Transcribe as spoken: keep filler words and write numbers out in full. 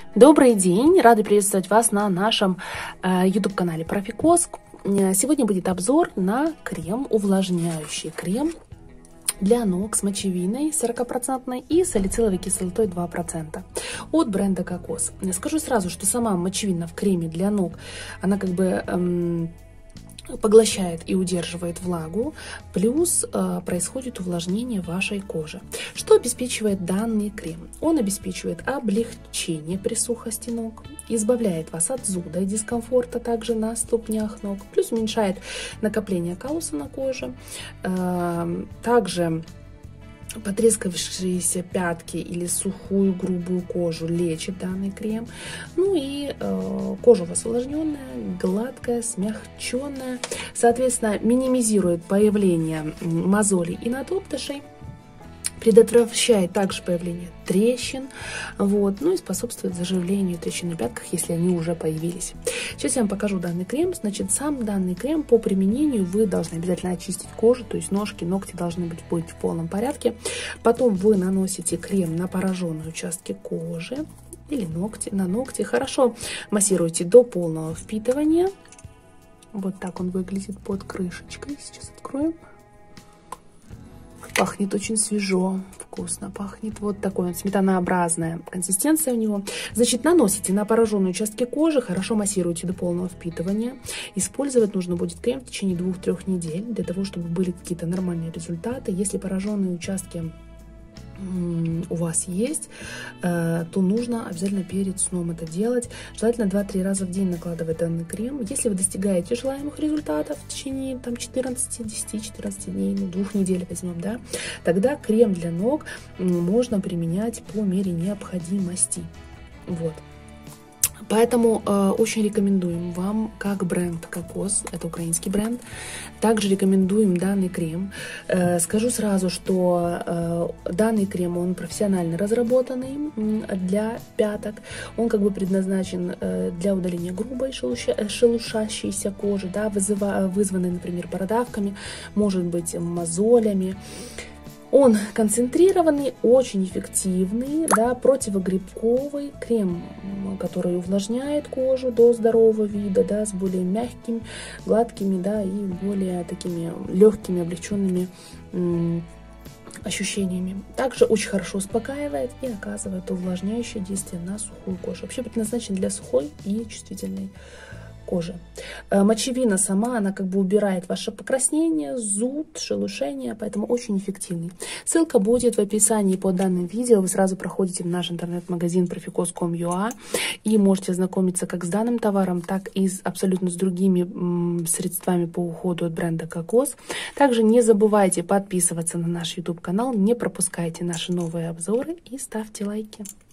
Добрый день! Рада приветствовать вас на нашем э, YouTube-канале Профикос. Сегодня будет обзор на крем, увлажняющий крем для ног с мочевиной сорок процентов и салициловой кислотой два процента от бренда Кокос. Скажу сразу, что сама мочевина в креме для ног, она как бы... Эм, поглощает и удерживает влагу, плюс э, происходит увлажнение вашей кожи. Что обеспечивает данный крем? Он обеспечивает облегчение при сухости ног, избавляет вас от зуда и дискомфорта также на ступнях ног, плюс уменьшает накопление каллуса на коже, э, также потрескавшиеся пятки или сухую грубую кожу лечит данный крем. Ну и э, кожа у вас увлажненная, гладкая, смягченная. Соответственно, минимизирует появление мозолей и надоптышей. Предотвращает также появление трещин, вот, ну и способствует заживлению трещин на пятках, если они уже появились. Сейчас я вам покажу данный крем. Значит, сам данный крем по применению вы должны обязательно очистить кожу, то есть ножки, ногти должны быть, быть в полном порядке. Потом вы наносите крем на пораженные участки кожи или ногти, на ногти. Хорошо массируете до полного впитывания. Вот так он выглядит под крышечкой. Сейчас откроем. Пахнет очень свежо, вкусно пахнет. Вот такой он, сметанообразная консистенция у него. Значит, наносите на пораженные участки кожи, хорошо массируйте до полного впитывания. Использовать нужно будет крем в течение двух-трёх недель, для того, чтобы были какие-то нормальные результаты. Если пораженные участки у вас есть, то нужно обязательно перед сном это делать. Желательно два-три раза в день накладывать данный крем. Если вы достигаете желаемых результатов в течение там четырнадцати, десяти, четырнадцати дней, ну, двух недель возьмем, да, тогда крем для ног можно применять по мере необходимости. Вот. Поэтому э, очень рекомендуем вам, как бренд Кокос, это украинский бренд, также рекомендуем данный крем. Э, скажу сразу, что э, данный крем, он профессионально разработанный для пяток. Он как бы предназначен э, для удаления грубой шелуша, шелушащейся кожи, да, вызыва, вызванной, например, бородавками, может быть, мозолями. Он концентрированный, очень эффективный, да, противогрибковый крем, который увлажняет кожу до здорового вида, да, с более мягкими, гладкими, да, и более такими легкими, облегченными ощущениями. Также очень хорошо успокаивает и оказывает увлажняющее действие на сухую кожу. Вообще предназначен для сухой и чувствительной кожи. Мочевина сама, она как бы убирает ваше покраснение, зуд, шелушение, поэтому очень эффективный. Ссылка будет в описании под данным видео. Вы сразу проходите в наш интернет-магазин профикос точка ком точка ю а и можете ознакомиться как с данным товаром, так и с, абсолютно с другими средствами по уходу от бренда Кокос. Также не забывайте подписываться на наш YouTube канал, не пропускайте наши новые обзоры и ставьте лайки.